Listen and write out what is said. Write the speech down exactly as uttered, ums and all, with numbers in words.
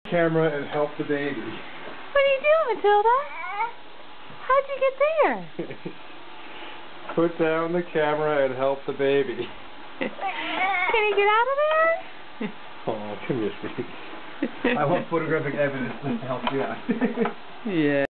camera and help the baby. What are you doing, Matilda? How'd you get there? Put down the camera and help the baby. Can he get out of there? Oh, come here, sweetie. I want photographic evidence to help you out. Yeah.